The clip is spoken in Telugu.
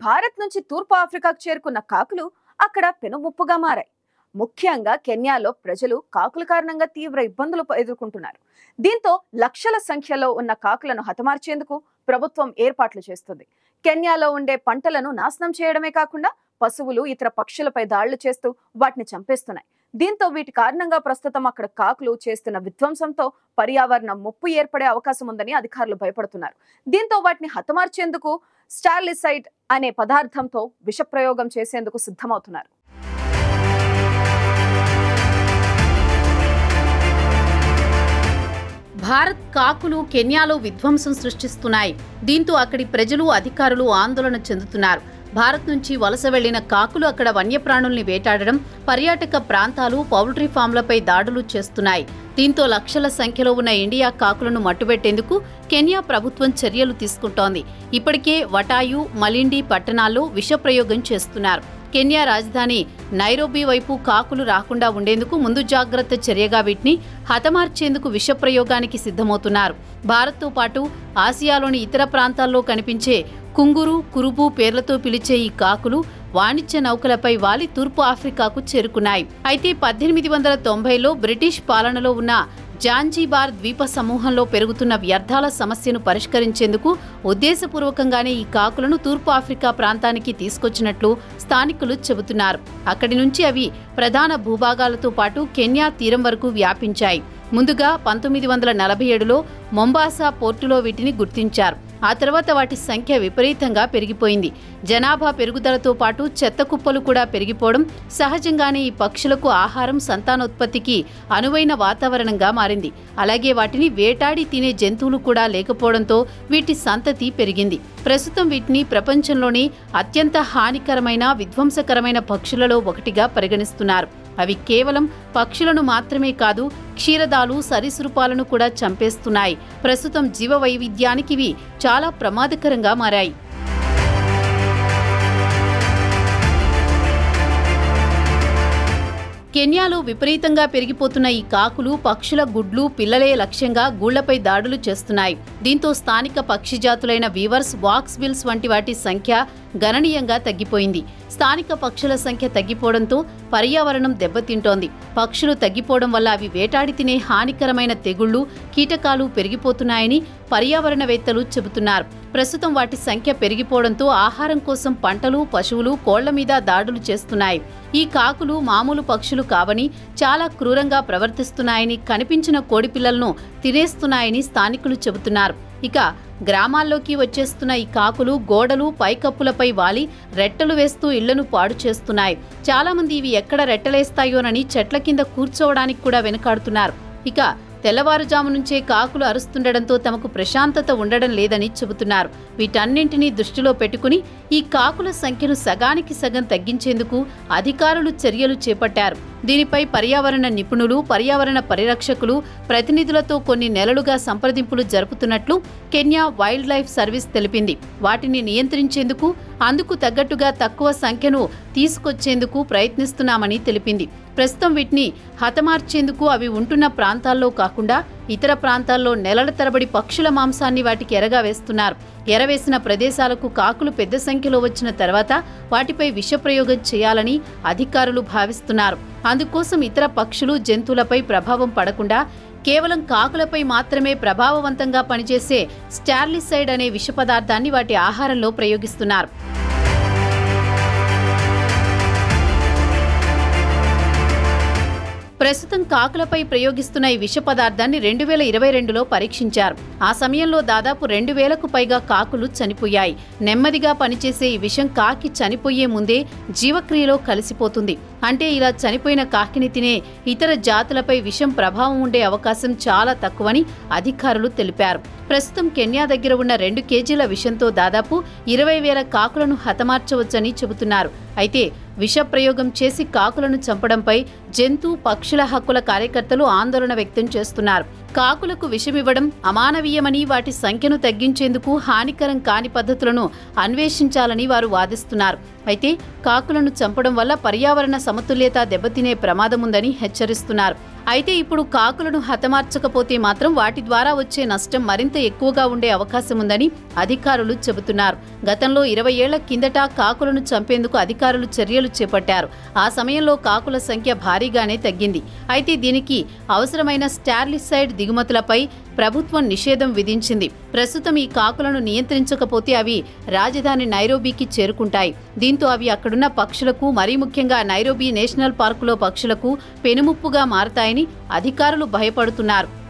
భారత్ నుంచి తూర్పు ఆఫ్రికాకు చేరుకున్న కాకులు అక్కడ పెనుముప్పుగా మారాయి. ముఖ్యంగా కెన్యాలో ప్రజలు కాకుల కారణంగా తీవ్ర ఇబ్బందులు ఎదుర్కొంటున్నారు. దీంతో లక్షల సంఖ్యలో ఉన్న కాకులను హతమార్చేందుకు ప్రభుత్వం ఏర్పాట్లు చేస్తుంది. కెన్యాలో ఉండే పంటలను నాశనం చేయడమే కాకుండా పశువులు, ఇతర పక్షులపై దాడులు చేస్తూ వాటిని చంపేస్తున్నాయి. దీంతో వీటి కారణంగా ప్రస్తుతం అక్కడ కాకులు చేస్తున్న విధ్వంసంతో పర్యావరణ ముప్పు ఏర్పడే అవకాశం ఉందని అధికారులు భయపడుతున్నారు. దీంతో వాటిని హతమార్చేందుకు స్టార్లిసైడ్ అనే పదార్థంతో విషప్రయోగం చేసేందుకు సిద్ధమవుతున్నారు. భారత్ కాకులు కెన్యాలో విధ్వంసం సృష్టిస్తున్నాయి. దీంతో అక్కడి ప్రజలు, అధికారులు ఆందోళన చెందుతున్నారు. భారత్ నుంచి వలస వెళ్లిన కాకులు అక్కడ వన్యప్రాణుల్ని వేటాడడం, పర్యాటక ప్రాంతాలు, పౌల్ట్రీ ఫామ్లపై దాడులు చేస్తున్నాయి. దీంతో లక్షల సంఖ్యలో ఉన్న ఇండియా కాకులను మట్టుబెట్టేందుకు కెన్యా ప్రభుత్వం చర్యలు తీసుకుంటోంది. ఇప్పటికే వటాయు, మలిండి పట్టణాల్లో విషప్రయోగం చేస్తున్నారు. కెన్యా రాజధాని నైరోబీ వైపు కాకులు రాకుండా ఉండేందుకు ముందు జాగ్రత్త చర్యగా వీటిని హతమార్చేందుకు విషప్రయోగానికి సిద్ధమవుతున్నారు. భారత్తో పాటు ఆసియాలోని ఇతర ప్రాంతాల్లో కనిపించే కుంగురు, కురుబు పేర్లతో పిలిచే ఈ కాకులు వాణిజ్య నౌకలపై వాలి తూర్పు ఆఫ్రికాకు చేరుకున్నాయి. అయితే 1890లో బ్రిటిష్ పాలనలో ఉన్న జాంజీబార్ ద్వీప సమూహంలో పెరుగుతున్న వ్యర్థాల సమస్యను పరిష్కరించేందుకు ఉద్దేశపూర్వకంగానే ఈ కాకులను తూర్పు ఆఫ్రికా ప్రాంతానికి తీసుకొచ్చినట్లు స్థానికులు చెబుతున్నారు. అక్కడి నుంచి అవి ప్రధాన భూభాగాలతో పాటు కెన్యా తీరం వరకు వ్యాపించాయి. ముందుగా 1947లో మొంబాసా పోర్టులో వీటిని గుర్తించారు. ఆ తర్వాత వాటి సంఖ్య విపరీతంగా పెరిగిపోయింది. జనాభా పెరుగుదలతో పాటు చెత్త కుప్పలు కూడా పెరిగిపోవడం సహజంగానే ఈ పక్షులకు ఆహారం, సంతానోత్పత్తికి అనువైన వాతావరణంగా మారింది. అలాగే వాటిని వేటాడి తినే జంతువులు కూడా లేకపోవడంతో వీటి సంతతి పెరిగింది. ప్రస్తుతం వీటిని ప్రపంచంలోని అత్యంత హానికరమైన, విధ్వంసకరమైన పక్షులలో ఒకటిగా పరిగణిస్తున్నారు. అవి కేవలం పక్షులను మాత్రమే కాదు, క్షీరదాలు, సరీసృపాలను కూడా చంపేస్తున్నాయి. ప్రస్తుతం జీవ వైవిధ్యానికి ఇవి చాలా ప్రమాదకరంగా మారాయి. కెన్యాలో విపరీతంగా పెరిగిపోతున్న ఈ కాకులు పక్షుల గుడ్లు, పిల్లలే లక్ష్యంగా గూళ్లపై దాడులు చేస్తున్నాయి. దీంతో స్థానిక పక్షి జాతులైన వీవర్స్, వాక్స్ బిల్స్ వంటి వాటి సంఖ్య గణనీయంగా తగ్గిపోయింది. స్థానిక పక్షుల సంఖ్య తగ్గిపోవడంతో పర్యావరణం దెబ్బతింటోంది. పక్షులు తగ్గిపోవడం వల్ల అవి వేటాడి తినే హానికరమైన తెగుళ్లు, కీటకాలు పెరిగిపోతున్నాయని పర్యావరణవేత్తలు చెబుతున్నారు. ప్రస్తుతం వాటి సంఖ్య పెరిగిపోవడంతో ఆహారం కోసం పంటలు, పశువులు, కోళ్ల మీద దాడులు చేస్తున్నాయి. ఈ కాకులు మామూలు పక్షులు కావని, చాలా క్రూరంగా ప్రవర్తిస్తున్నాయని, కనిపించిన కోడిపిల్లలను తినేస్తున్నాయని స్థానికులు చెబుతున్నారు. ఇక గ్రామాల్లోకి వచ్చేస్తున్న ఈ కాకులు గోడలు, పైకప్పులపై వాలి రెట్టలు వేస్తూ ఇళ్లను పాడు చేస్తున్నాయి. చాలా మంది ఇవి ఎక్కడ రెట్టలేస్తాయోనని చెట్ల కింద కూర్చోవడానికి కూడా వెనుకాడుతున్నారు. ఇక తెల్లవారుజాము నుంచే కాకులు అరుస్తుండడంతో తమకు ప్రశాంతత ఉండడం లేదని చెబుతున్నారు. వీటన్నింటినీ దృష్టిలో పెట్టుకుని ఈ కాకుల సంఖ్యను సగానికి సగం తగ్గించేందుకు అధికారులు చర్యలు చేపట్టారు. దీనిపై పర్యావరణ నిపుణులు, పర్యావరణ పరిరక్షకులు ప్రతినిధులతో కొన్ని నెలలుగా సంప్రదింపులు జరుపుతున్నట్లు కెన్యా వైల్డ్ లైఫ్ సర్వీస్ తెలిపింది. వాటిని నియంత్రించేందుకు, అందుకు తగ్గట్టుగా తక్కువ సంఖ్యను తీసుకొచ్చేందుకు ప్రయత్నిస్తున్నామని తెలిపింది. ప్రస్తుతం వీటిని హతమార్చేందుకు అవి ఉంటున్న ప్రాంతాల్లో కాకుండా ఇతర ప్రాంతాల్లో నెలల తరబడి పక్షుల మాంసాన్ని వాటికి ఎరగా వేస్తున్నారు. ఎరవేసిన ప్రదేశాలకు కాకులు పెద్ద సంఖ్యలో వచ్చిన తర్వాత వాటిపై విషప్రయోగం చేయాలని అధికారులు భావిస్తున్నారు. అందుకోసం ఇతర పక్షులు, జంతువులపై ప్రభావం పడకుండా కేవలం కాకులపై మాత్రమే ప్రభావవంతంగా పనిచేసే స్టార్లిసైడ్ అనే విష పదార్థాన్ని వాటి ఆహారంలో ప్రయోగిస్తున్నారు. ప్రస్తుతం కాకులపై ప్రయోగిస్తున్న ఈ విష పదార్థాన్ని 2022లో పరీక్షించారు. ఆ సమయంలో దాదాపు 2000కు పైగా కాకులు చనిపోయాయి. నెమ్మదిగా పనిచేసే ఈ విషం కాకి చనిపోయే ముందే జీవక్రియలో కలిసిపోతుంది. అంటే ఇలా చనిపోయిన కాకిని తినే ఇతర జాతులపై విషం ప్రభావం ఉండే అవకాశం చాలా తక్కువని అధికారులు తెలిపారు. ప్రస్తుతం కెన్యా దగ్గర ఉన్న 2 కేజీల విషంతో దాదాపు 20,000 కాకులను హతమార్చవచ్చని చెబుతున్నారు. అయితే విషప్రయోగం చేసి కాకులను చంపడంపై జంతు, పక్షుల హక్కుల కార్యకర్తలు ఆందోళన వ్యక్తం చేస్తున్నారు. కాకులకు విషమివ్వడం అమానవీయమని, వాటి సంఖ్యను తగ్గించేందుకు హానికరం కాని పద్ధతులను అన్వేషించాలని వారు వాదిస్తున్నారు. అయితే కాకులను చంపడం వల్ల పర్యావరణ సమతుల్యత దెబ్బతినే ప్రమాదముందని హెచ్చరిస్తున్నారు. అయితే ఇప్పుడు కాకులను హతమార్చకపోతే మాత్రం వాటి ద్వారా వచ్చే నష్టం మరింత ఎక్కువగా ఉండే అవకాశం ఉందని అధికారులు చెబుతున్నారు. గతంలో 20 ఏళ్ల కిందట కాకులను చంపేందుకు అధికారులు చర్యలు చేపట్టారు. ఆ సమయంలో కాకుల సంఖ్య భారీగానే తగ్గింది. అయితే దీనికి అవసరమైన స్టెరిలిసైడ్ దిగుమతులపై ప్రభుత్వం నిషేధం విధించింది. ప్రస్తుతం ఈ కాకులను నియంత్రించకపోతే అవి రాజధాని నైరోబీకి చేరుకుంటాయి. దీంతో అవి అక్కడున్న పక్షులకు, మరీ ముఖ్యంగా నైరోబీ నేషనల్ పార్కులో పక్షులకు పెనుముప్పుగా మారతాయని అధికారులు భయపడుతున్నారు.